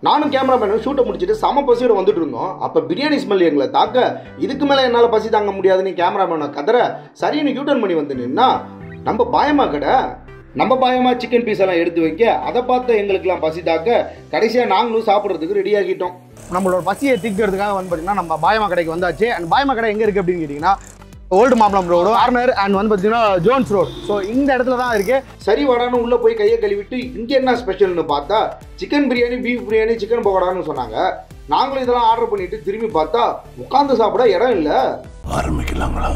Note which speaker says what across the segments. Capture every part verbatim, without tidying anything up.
Speaker 1: நானும் கேமராமேனும் ஷூட்டை முடிச்சுட்டு சம பசியோட வந்துட்டு இருந்தோம். அப்போ பிரியாணி ஸ்மெல் எங்களை தாக்க, இதுக்கு மேலே என்னால் பசி தாங்க முடியாதுன்னு கேமராமேனை கதற சரின்னு யூட்டர்ன் பண்ணி வந்து நின்னா நம்ம பாயமா கடை. நம்ம பாயமா சிக்கன் பீஸ் எல்லாம் எடுத்து வைக்க அதை பார்த்து எங்களுக்கெல்லாம் பசி தாக்க கடைசியாக நாங்களும் சாப்பிட்றதுக்கு ரெடி ஆகிட்டோம். நம்மளோட பசியை தீர்க்கிறதுக்காக வந்து பார்த்தீங்கன்னா நம்ம பாயமா கடைக்கு வந்தாச்சு. அண்ட் பாயமா கடை எங்கே இருக்குது அப்படின்னு கேட்டிங்கன்னா old Mambalam road corner and வந்து பார்த்தீங்கன்னா ஜோன்ஸ் ரோடு. ஸோ இந்த இடத்துல தான் இருக்கு. சரி வாடான்னு உள்ளே போய் கையை கழுவிட்டு இங்கே என்ன ஸ்பெஷல்னு பார்த்தா chicken biryani, beef biryani, chicken பக்கோடான்னு சொன்னாங்க. நாங்களும் இதெல்லாம் ஆர்டர் பண்ணிட்டு திரும்பி பார்த்தா உட்காந்து சாப்பிட இடம் இல்லை. ஆரம்பிக்கலாங்களா?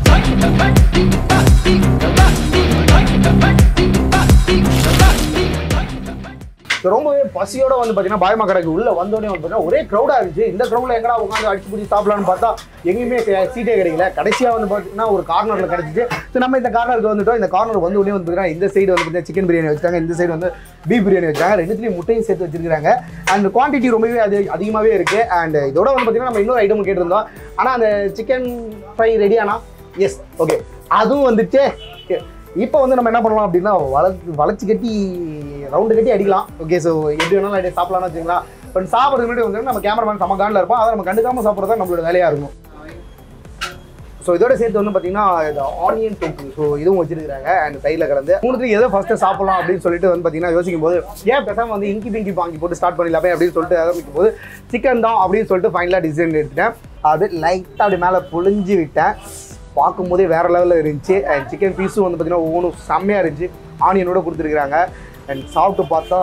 Speaker 1: ரொம்பவே பசியோட வந்து பார்த்தீங்கன்னா பாயமா கடைக்கு உள்ள வந்தோடனே வந்து பார்த்தீங்கன்னா ஒரே க்ரௌடாக இருந்துச்சு. இந்த க்ரௌடில் எங்கடா உட்காந்து அடிச்சு பிடிச்சி சாப்பிடலான்னு பார்த்தா எங்கேயுமே சீட்டே கிடைக்கல. கடைசியாக வந்து பார்த்தீங்கன்னா ஒரு கார்னரில் கிடச்சிச்சு. ஸோ நம்ம இந்த கார்னருக்கு வந்துட்டோம். இந்த கார்னர் வந்து உடனே வந்து பார்த்தீங்கன்னா இந்த சைடு வந்து பார்த்தீங்கன்னா சிக்கன் பிரியாணி வச்சுட்டாங்க, இந்த சைடு வந்து பீஃப் பிரியாணி வச்சாங்க. ரெண்டுத்துலேயும் முட்டையும் சேர்த்து வச்சிருக்காங்க. அண்ட் குவான்டிட்டி ரொம்பவே அது அதிகமாகவே இருக்குது. அண்ட் இதோட வந்து பார்த்தீங்கன்னா நம்ம இன்னொரு ஐட்டம் கேட்டிருந்தோம். ஆனால் அந்த சிக்கன் ஃப்ரை ரெடியானா? எஸ், ஓகே, அதுவும் வந்துட்டு. இப்போ வந்து நம்ம என்ன பண்ணலாம் அப்படின்னா வளர்த்து வளைச்சி கட்டி ரவுண்டு கட்டி அடிக்கலாம். ஓகே, ஸோ எப்படி வேணாலும் அப்படியே சாப்பிடலாம்னு வச்சுங்களா. பட் சாப்பிட்றது முன்னாடி வந்து நம்ம கேமராமேன் நம்ம காண்டில் இருப்போம். அதை நம்ம கண்டுக்காமல் சாப்பிட்றது தான் நம்மளோட வேலையாக இருக்கும். ஸோ இதோட சேர்த்து வந்து பார்த்தீங்கன்னா இந்த ஆனியன் தொக்கு, ஸோ இதுவும் வச்சிருக்காங்க. அண்ட் சைடில் கலந்து மூணுத்துக்கு எதை ஃபஸ்ட்டு சாப்பிடலாம் அப்படின்னு சொல்லிட்டு வந்து பார்த்தீங்கன்னா யோசிக்கும் போது ஏன் பேசாமல் வந்து இங்கி பிங்கி வாங்கி போட்டு ஸ்டார்ட் பண்ணிடலாமே அப்படின்னு சொல்லிட்டு ஆரம்பிக்கும் போது சிக்கன் தான் அப்படின்னு சொல்லிட்டு ஃபைனலாக டிசைன் எடுத்துட்டேன். அது லைட்டாக அப்படி மேலே புழிஞ்சு விட்டேன். பார்க்கும் போதே வேறு லெவலில் இருந்துச்சு. அண்ட் சிக்கன் பீஸும் வந்து பார்த்தீங்கன்னா ஒவ்வொன்றும் செம்மையாக இருந்துச்சு. ஆனியனோட கொடுத்துருக்குறாங்க. அண்ட் சாப்பிட்டு பார்த்தா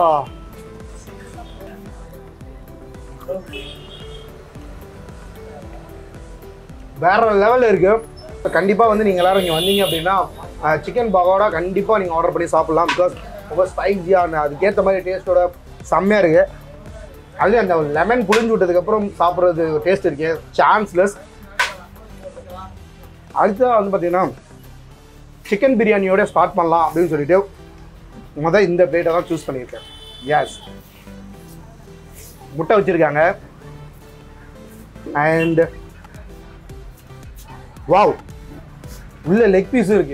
Speaker 1: வேறு லெவலில் இருக்குது. கண்டிப்பாக வந்து நீங்கள் எல்லோரும் இங்கே வந்தீங்க அப்படின்னா சிக்கன் பகோடா கண்டிப்பாக நீங்கள் ஆர்டர் பண்ணி சாப்பிட்லாம். பிகாஸ் ரொம்ப ஸ்பைஸியாக அதுக்கேற்ற மாதிரி டேஸ்ட்டோட செம்மையாக இருக்குது. அது அந்த லெமன் புழிஞ்சு விட்டதுக்கப்புறம் சாப்பிட்றது டேஸ்ட் இருக்குது சான்ஸ்லெஸ். அடுத்ததாக வந்து பார்த்தீங்கன்னா சிக்கன் பிரியாணியோட ஸ்டார்ட் பண்ணலாம் அப்படின்னு சொல்லிட்டு முதல் இந்த பிளேட்டை தான் சூஸ் பண்ணியிருக்கேன். எஸ், முட்டை வச்சுருக்காங்க. அண்ட் வாவ், உள்ள லெக் பீஸும் இருக்கு.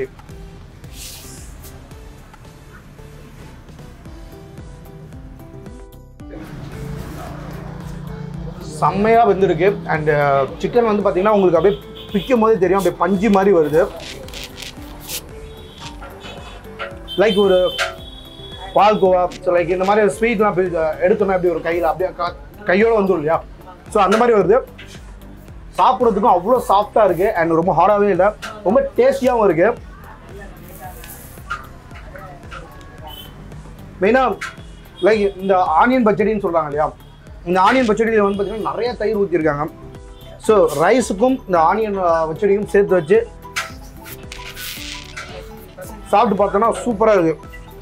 Speaker 1: செம்மையாக வந்துருக்கு. அண்ட் சிக்கன் வந்து பார்த்தீங்கன்னா உங்களுக்கு அப்படியே பிக்கும் போதே தெரியும், அப்படியே பஞ்சு மாதிரி வருது. லைக் ஒரு பால்கோவா, ஸோ லைக் இந்த மாதிரி ஸ்வீட்லாம் அப்படி எடுத்தோன்னா அப்படி ஒரு கையில் அப்படியே கையோடு வந்துடும் இல்லையா, ஸோ அந்த மாதிரி வருது. சாப்பிட்றதுக்கும் அவ்வளோ சாஃப்டாக இருக்குது. அண்ட் ரொம்ப ஹார்டாகவே இல்லை, ரொம்ப டேஸ்டியாகவும் இருக்குது. மெயினாக லைக் இந்த ஆனியன் பச்சடின்னு சொல்கிறாங்க இல்லையா, இந்த ஆனியன் பச்சடியில் வந்து பார்த்தீங்கன்னா நிறைய தயிர் ஊற்றிருக்காங்க. ஸோ ரைஸுக்கும் இந்த ஆனியன் பச்சடியும் சேர்த்து வச்சு சாப்பிட்டு பார்த்தோன்னா சூப்பராக இருக்குது.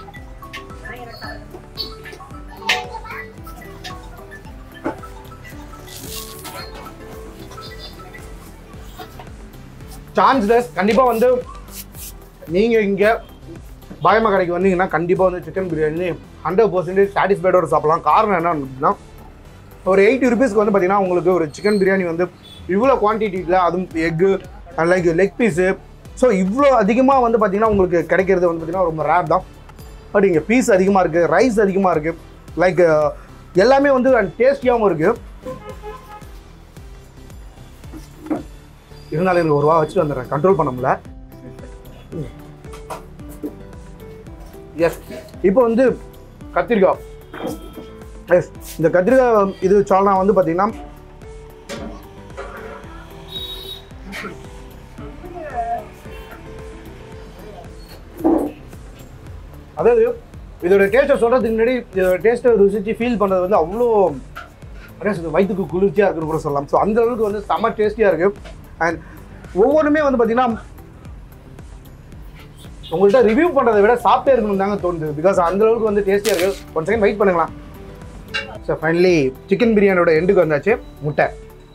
Speaker 1: சான்ஸ்லெஸ். கண்டிப்பாக வந்து நீங்கள் இங்கே பாயமா கடைக்கு வந்தீங்கன்னா கண்டிப்பாக வந்து சிக்கன் பிரியாணி ஹண்ட்ரட் பர்சன்டேஜ் சாட்டிஸ்ஃபைடோட சாப்பிடலாம். காரணம் என்ன அப்படின்னா ஒரு எயிட்டி ருபீஸ்க்கு வந்து பார்த்தீங்கன்னா உங்களுக்கு ஒரு சிக்கன் பிரியாணி வந்து இவ்வளோ குவான்டிட்டியில், அதுவும் எக்கு லைக் லெக் பீஸு, ஸோ இவ்வளோ அதிகமாக வந்து பார்த்தீங்கன்னா உங்களுக்கு கிடைக்கிறது வந்து பார்த்தீங்கன்னா ரொம்ப ரேர் தான். பட் இங்கே பீஸ் அதிகமாக இருக்குது, ரைஸ் அதிகமாக இருக்குது, லைக் எல்லாமே வந்து டேஸ்டியாகவும் இருக்குது. இருந்தாலும் எனக்கு ஒரு ரூபா வச்சுட்டு வந்துடுறேன், கண்ட்ரோல் பண்ண முடியல. எஸ், இப்போ வந்து கத்திரிக்காய். எஸ், இந்த கத்திரிக்காய் இது சால்னா வந்து பார்த்தீங்கன்னா அதாவது இதோட டேஸ்ட்டை சொல்கிறதுக்கு முன்னாடி இதோட டேஸ்ட்டை ருசிச்சு ஃபீல் பண்ணுறது வந்து அவ்வளோ வயிற்றுக்கு குளிர்ச்சியாக இருக்குன்னு கூட சொல்லலாம். ஸோ அந்த அளவுக்கு வந்து செம்ம டேஸ்டியாக இருக்குது. அண்ட் ஒவ்வொன்றுமே வந்து பார்த்தீங்கன்னா உங்கள்கிட்ட ரிவ்யூ பண்ணுறதை விட சாப்பிட்டே இருக்கணும் தாங்க தோணுது. பிகாஸ் அந்த அளவுக்கு வந்து டேஸ்டியாக இருக்குது. ஒன் செகண்ட் வெயிட் பண்ணுங்களா. ஸோ ஃபைனலி சிக்கன் பிரியாணியோட எண்டுக்கு வந்தாச்சு. முட்டை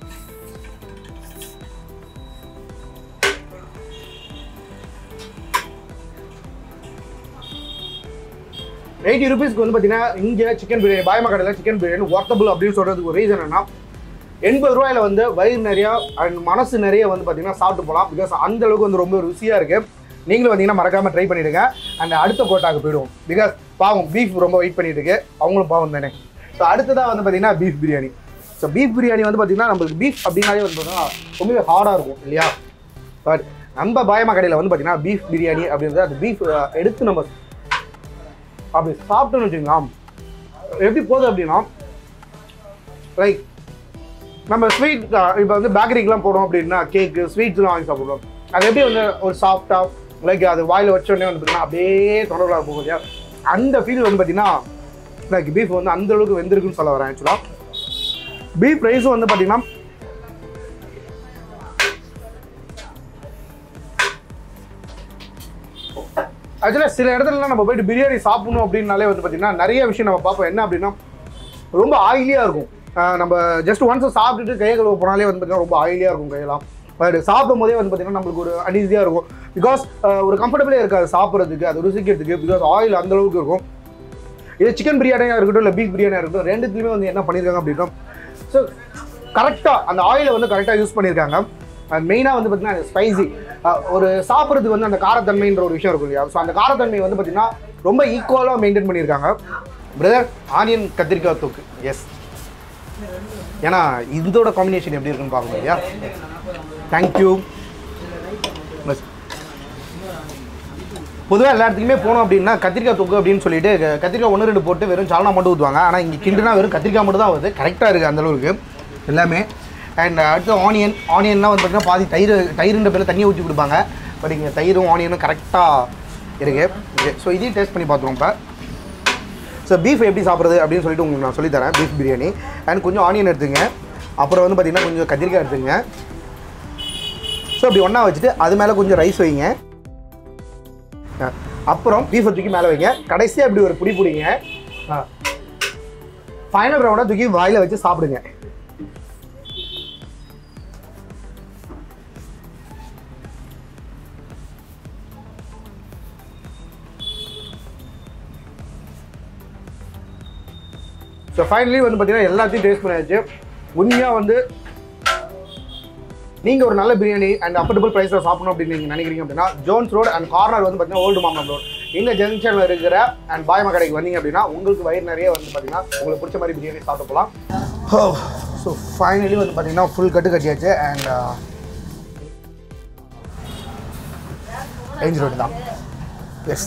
Speaker 1: எயிட்டி ருபீஸ்க்கு வந்து பார்த்தீங்கன்னா இங்கே சிக்கன் பிரியாணி பாயமா கடையில் சிக்கன் பிரியாணி ஒர்த்தபிள் அப்படின்னு சொல்கிறதுக்கு ஒரு ரீசன் என்ன, எண்பது ரூபாயில் வந்து வயிறு நிறையா அண்ட் மனசு நிறைய வந்து பார்த்தீங்கன்னா சாப்பிட்டு போகலாம். பிகாஸ் அந்த அளவுக்கு வந்து ரொம்ப ருசியாக இருக்குது. நீங்களும் வந்தீங்கன்னா மறக்காமல் ட்ரை பண்ணிவிடுங்க. அண்ட் அடுத்த கோட்டாக்கு போயிடுவோம். பிகாஸ் பாவம் பீஃப் ரொம்ப வெயிட் பண்ணிட்டு இருக்கு, அவங்களும் பாவம் தானே. ஸோ அடுத்ததாக வந்து பார்த்தீங்கன்னா beef biryani. So beef biryani வந்து பார்த்தீங்கன்னா நம்மளுக்கு பீஃப் அப்படின்னாலே வந்து பார்த்தீங்கன்னா ரொம்பவே ஹார்டாக இருக்கும் இல்லையா? பட் நம்ம பாயமா கடையில் வந்து பார்த்தீங்கன்னா பீஃப் பிரியாணி அப்படின்றது அந்த பீஃப் எடுத்து நம்ம அப்படி சாப்பிட்டோன்னு வச்சுக்கோங்க எப்படி போகுது அப்படின்னா லைக் நம்ம ஸ்வீட் இப்போ வந்து பேக்கரிக்கெலாம் போடுறோம் அப்படின்னா கேக்கு ஸ்வீட்ஸ்லாம் வாங்கி சாப்பிடுவோம். அது எப்படி வந்து ஒரு சாஃப்டாக லைக் அது வாயில் வச்சோடனே வந்து பார்த்தீங்கன்னா அப்படியே தொடர்பாக போகும் இல்லையா? அந்த ஃபீல் வந்து பார்த்தீங்கன்னா லைக் பீஃப் வந்து அந்த அளவுக்கு வெந்திருக்குன்னு சொல்ல வரேன். ஆக்சுவலாக பீஃப் ரைஸும் வந்து பார்த்தீங்கன்னா ஆக்சுவலாக சில இடத்துலலாம் நம்ம போய்ட்டு பிரியாணி சாப்பிடணும் அப்படின்னாலே வந்து பார்த்தீங்கன்னா நிறைய விஷயம் நம்ம பார்ப்போம். என்ன அப்படின்னா ரொம்ப ஆயிலியாக இருக்கும். நம்ம ஜஸ்ட் ஒன்ஸ் சாப்பிட்டுட்டு கையை கழுவ போனாலே வந்து பார்த்தீங்கன்னா ரொம்ப ஆயிலியாக இருக்கும் கையெல்லாம். பட் சாப்பிடும் போதே வந்து பார்த்தீங்கன்னா நம்மளுக்கு ஒரு அன்ஈஸியாக இருக்கும். பிகாஸ் ஒரு கம்ஃபர்டபுளே இருக்காது சாப்பிட்றதுக்கு, அது ருசிக்கிறதுக்கு. பிகாஸ் ஆயில் அந்தளவுக்கு இருக்கும். இது சிக்கன் பிரியாணியாக இருக்கட்டும் இல்லை பீஃப் பிரியாணியாக இருக்கட்டும், ரெண்டுத்துலையுமே வந்து என்ன பண்ணியிருக்காங்க அப்படின்னா ஸோ கரெக்டாக அந்த ஆயிலை வந்து கரெக்டாக யூஸ் பண்ணியிருக்காங்க. அது மெயினாக வந்து பார்த்தீங்கன்னா ஸ்பைசி ஒரு சாப்பிட்றதுக்கு வந்து அந்த காரத்தன்மைன்ற ஒரு விஷயம் இருக்கும் இல்லையா? ஸோ அந்த காரத்தன்மை வந்து பார்த்தீங்கன்னா ரொம்ப ஈக்குவலாக மெயின்டைன் பண்ணியிருக்காங்க. பிரதர் ஆனியன் கத்திரிக்காய் தொக்கு எஸ், ஏன்னா இதோட காம்பினேஷன் எப்படி இருக்குன்னு பார்க்கணும் இல்லையா? தேங்க்யூ. பொதுவாக எல்லா இடத்துக்குமே போனோம் அப்படின்னா கத்திரிக்காய் தொக்கு அப்படின்னு சொல்லிட்டு கத்திரிக்காய் ஒன்று ரெண்டு போட்டு வெறும் சால்னா மட்டும் ஊற்றுவாங்க. ஆனால் இங்கே கிண்டுனா வெறும் கத்திரிக்காய் மட்டும் தான் வருது. கரெக்டாக இருக்குது அந்தளவுக்கு எல்லாமே. அண்ட் அடுத்து ஆனியன் ஆனியன்லாம் வந்து பார்த்தீங்கன்னா பாதி தயிர் தயிர்ன்ற பேரில் தண்ணியை ஊற்றி கொடுப்பாங்க. பட் இங்கே தயிரும் ஆனியனும் கரெக்டாக இருக்குது. ஓகே, ஸோ இதையும் டேஸ்ட் பண்ணி பார்த்துருவோம் இப்போ. ஸோ பீஃப் எப்படி சாப்பிட்றது அப்படின்னு சொல்லிட்டு உங்களுக்கு நான் சொல்லித்தரேன். பீஃப் பிரியாணி அண்ட் கொஞ்சம் ஆனியன் எடுத்துங்க, அப்புறம் வந்து பார்த்திங்கன்னா கொஞ்சம் கத்திரிக்காய் எடுத்துங்க. ஸோ அப்படி ஒன்றா வச்சுட்டு அது மேலே கொஞ்சம் ரைஸ் வைங்க, அப்புறம் பீஃபை தூக்கி மேலே வைங்க. கடைசியாக இப்படி ஒரு புடி பிடிங்க. ஃபைனல் ரவுண்டாக தூக்கி வாயில் வச்சு சாப்பிடுங்க. ஸோ ஃபைனலி வந்து பார்த்தீங்கன்னா எல்லாத்தையும் டேஸ்ட் பண்ணியாச்சு. உண்மையாக வந்து நீங்கள் ஒரு நல்ல பிரியாணி அண்ட் அஃபோர்டபுள் ப்ரைஸில் சாப்பிடணும் அப்படின்னு நீங்கள் நினைக்கிறீங்க அப்படின்னா ஜோன்ஸ் ரோடு அண்ட் கார்னர் வந்து பார்த்தீங்கன்னா ஓல்டு மாமலம் ரோடு இந்த ஜங்ஷனில் இருக்கிற அண்ட் பாயமா கடைக்கு வந்தீங்க அப்படின்னா உங்களுக்கு வயிறு நிறைய வந்து பார்த்தீங்கன்னா உங்களுக்கு பிடிச்ச மாதிரி பிரியாணி சாப்பிட்டு போகலாம். ஸோ ஃபைனலி வந்து பார்த்தீங்கன்னா ஃபுல் கட்டு கட்டியாச்சு அண்ட் ரேஞ்ச் ரோடு தான். எஸ்,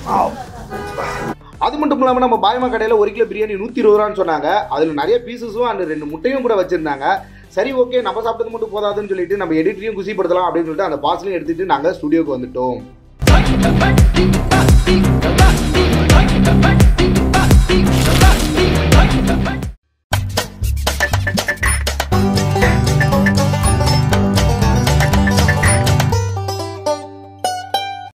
Speaker 1: அது மட்டும் இல்லாமல் நம்ம பாயமா கடையில் ஒரு கிலோ பிரியாணி நூற்றி இருபது ரூபான்னு சொன்னாங்க. அதில் நிறைய பீசஸும் அண்ட் ரெண்டு முட்டையும் கூட வச்சுருந்தாங்க. சரி ஓகே, நம்ம சாப்பிட்டது மட்டும் போதாதுன்னு சொல்லிட்டு நம்ம எடிட்டரையும் குசிப்படுத்தலாம் அப்படின்னு சொல்லிட்டு அந்த பார்சலையும் எடுத்துகிட்டு நாங்கள் ஸ்டுடியோக்கு வந்துட்டோம்.